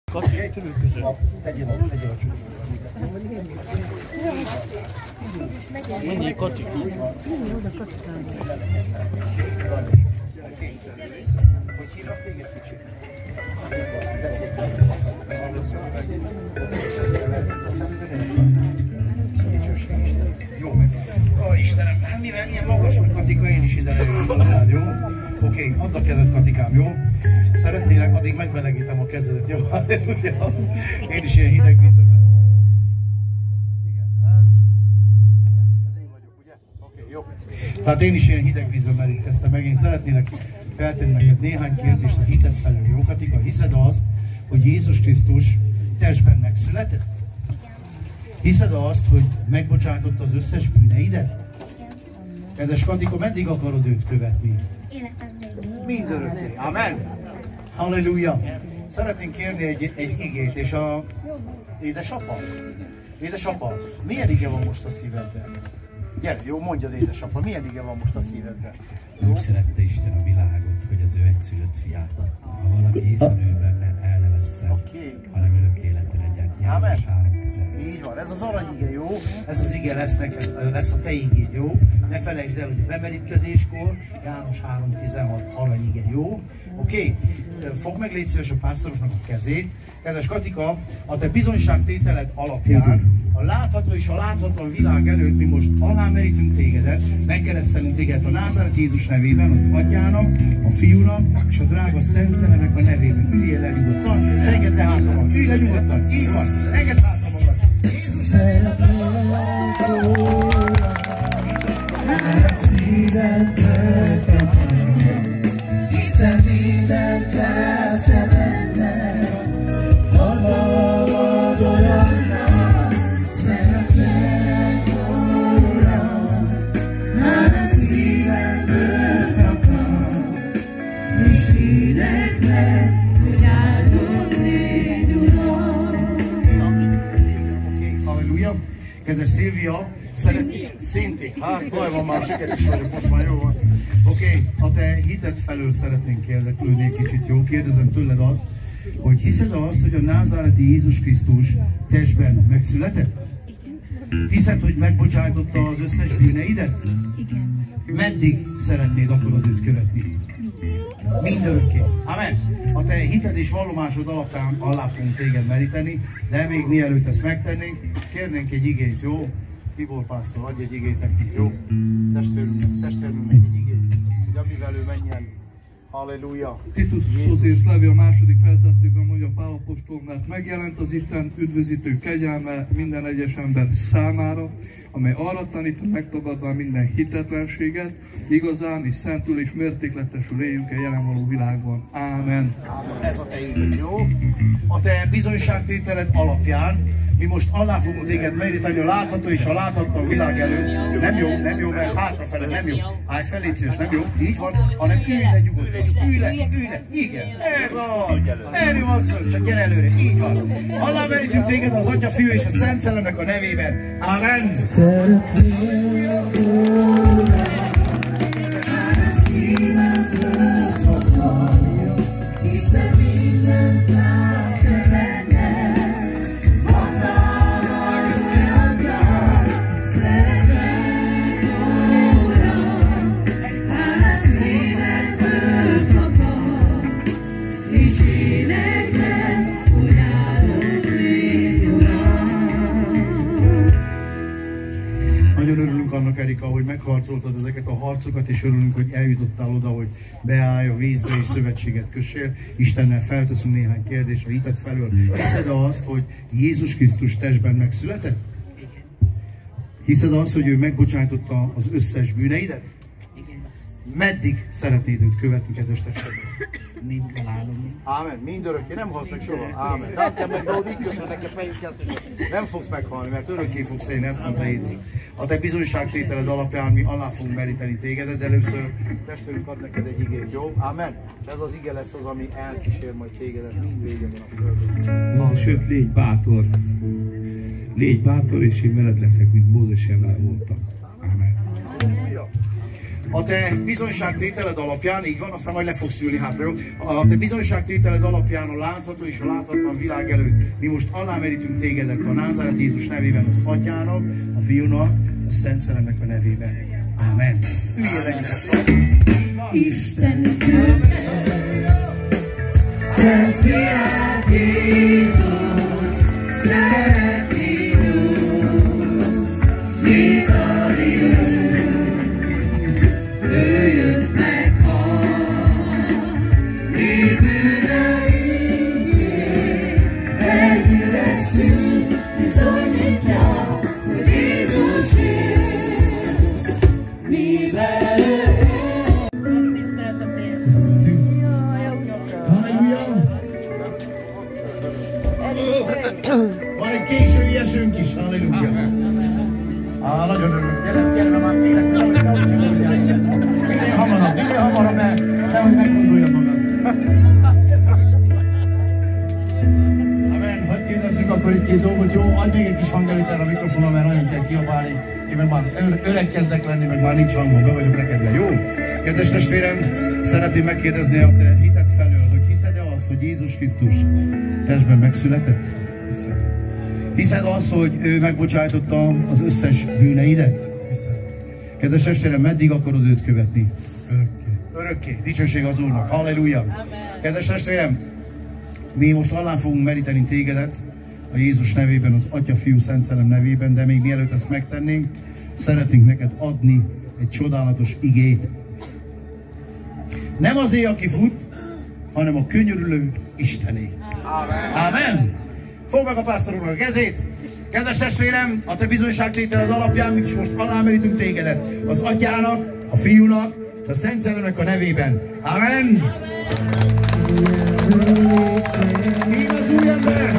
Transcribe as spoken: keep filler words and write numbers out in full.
Kati, törülköző. Tegyél a, tegyél a csúcsot. Menjél, Kati. Menjél oda, Kati. Hogy hívnak még egy kicsit? Jó, ó, Istenem, hát mivel ilyen magas vagy, Katika, én is ide lejövök hozzád, jó? Oké, add a kezed, Katikám, jó? Szeretnélek, addig megmelegítem a kezedet, jó? Halleluja! Én is ilyen hideg vízben. Igen, ez én vagyok, ugye? Oké, jó. Tehát én is ilyen hideg vízben merítkeztem meg, én szeretnélek feltenni neked néhány kérdést a hited felül, jó, Katika? Hiszed azt, hogy Jézus Krisztus testben megszületett? Hiszed azt, hogy megbocsátotta az összes bűneidet? Kedves Katika, meddig akarod őt követni? Mindörökké. Amen. Halleluja. Szeretnénk kérni egy, egy igét, és a... Édesapa? Édesapa, milyen ige van most a szívedben? Gyere, jó, mondjad, édesapa, milyen ige van most a szívedben? Úgy szerette Isten a világot, hogy az ő egyszülött fiát adta. Ha valaki hisz a nőben, el ne vesszen, okay. hanem örök élete legyen. János három tizenöt. Így van, ez az aranyige, jó? Ez az ige lesz neked, lesz a te igéd, jó? Ne felejtsd el, hogy a bemerítkezéskor János három tizenhat aranyige, jó? Oké? Okay. Fogd meg, légy szíves, a pásztoroknak a kezét. Kedves Katika, a te bizonyságtételed alapján a látható és a láthatatlan világ előtt mi most alámerítünk tégedet, megkeresztelünk téged a Názáreti Jézus nevében, az Atyának, a Fiúnak és a drága Szent Szellemnek a nevében. Üljél le nyugodtan, engedd le hátra magad, ülj le nyugodtan, így van, engedd hátra magad. Jézus hiszen mindent lesz te benned, hatalmad olyan nagy, szeretlek, Uram, hát a szívemből fakad, és éneklek, hogy áldott légy, Uram. Halleluja! Kedves Szilvia, szeret... Szintén, hát baj van, már sikeres vagyok, most már jó van. Oké, okay, a te hited felől szeretnénk érdeklődni egy kicsit, jó? Kérdezem tőled azt, hogy hiszed azt, hogy a názáreti Jézus Krisztus testben megszületett? Hiszed, hogy megbocsájtotta az összes bűneidet? Igen. Meddig szeretnéd, akarod őt követni? Mindörökké. Amen. A te hited és vallomásod alapján alá fogunk téged meríteni, de még mielőtt ezt megtennénk, kérnénk egy igét, jó? Tibor pásztor, adj egy igét nekünk, jó? Testvérünk, testvérünk egy igét, hogy amivel ő menjen. Halleluja! Titushoz írt levél második fejezetében mondja Pál apostol, mert megjelent az Isten üdvözítő kegyelme minden egyes ember számára, amely arra tanít, megtagadva minden hitetlenséget, igazán és szentül és mértékletesül éljünk a jelen való világban. Ámen. Ez a te igéd, jó? A te bizonyságtételed alapján mi most alá fogunk téged meríteni a látható és a láthatatlan világ előtt. Nem jó, nem jó, mert hátrafele nem jó. Állj fel, légy szíves, nem jó, így van, hanem ülj le nyugodtan. Ülj le, ülj le, igen, ez az. Erről van szó, csak gyere előre, így van. Alá merítünk téged az Atya, Fiú és a Szent Szellemnek a nevében. Amen. Hiszen mindent látsz te benned, hatalmad olyan nagy, szeretlek, Uram, hát a szívemből fakad, és éneklek, hogy áldott légy, Uram. Nagyon örülünk annak, Erika, hogy megharcoltad ezeket a harcokat, és örülünk, hogy eljutottál oda, hogy beállj a vízbe és szövetséget kössél. Istennel felteszünk néhány kérdést a hited felől. Hiszed azt, hogy Jézus Krisztus testben megszületett? Hiszed azt, hogy ő megbocsájtotta az összes bűneidet? Meddig szeretnéd őt követni, kedves testvérem? Mind halálom. Ámen, mindörökké, nem halsz meg soha. Ámen. Látjál meg, de ott így köszön neked fejüket, nem fogsz meghalni, mert örökké fogsz élni, ezt mondta Jézus. A te bizonyságtételed alapján mi alá fogunk meríteni tégedet, de először testvérünk ad neked egy igét, jó? Ámen. És ez az ige lesz az, ami elkísér majd tégedet mindvégig a földön. Sőt, légy bátor. Légy bátor, és én veled leszek, mint Mózes vele voltam. Ámen. a te bizonyságtételed alapján, így van, aztán majd le fogsz ülni hátra, jó? A te bizonyságtételed alapján a látható és a láthatatlan világ előtt mi most alámerítünk tégedet a Názáret Jézus nevében, az Atyának, a Fiúnak, a Szent Szellemnek a nevében. Ámen. Isten küldte Szent Fiát Jézus, szeretni Úr, vitali Úr, ő jött meghal, mi bűneinkért, egy üres szűz bizonyítja, hogy Jézus él, mivel van egy késői esőnk is, halleluja! Á, nagyon örülök, gyere, gyere, már félek, nehogy megmondják. Minél hamarabb, minél hamarabb, mert nehogy meggondolja magad. Amen, hadd kérdezzük akkor itt két dolgot, jó? Adj még egy kis hangerőt erre a mikrofonon, mert nagyon kell kiabálni. Én meg már öreg kezdek lenni, meg már nincs hangom, be vagyok rekedve, jó? Kedves testvérem, szeretném megkérdezni a te hited felől, hogy hiszed-e azt, hogy Jézus Krisztus testben megszületett? Hiszed azt, hogy ő megbocsájtotta az összes bűneidet? Hiszed. Kedves testvérem, meddig akarod őt követni? Örökké. Örökké. Dicsőség az Úrnak. Halleluja. Amen. Kedves testvérem, mi most alá fogunk meríteni tégedet a Jézus nevében, az Atya, Fiú, Szent Szellem nevében, de még mielőtt ezt megtennénk, szeretnénk neked adni egy csodálatos igét. Nem azé, aki fut, hanem a könyörülő Istené. Amen. Amen. Fogd meg a pásztor úrnak a kezét. Kedves testvérem, a te bizonyságtételed alapján mi is most alámerítünk tégedet az Atyának, a Fiúnak és a Szent Szellemnek a nevében. Amen. Amen. Én az új ember.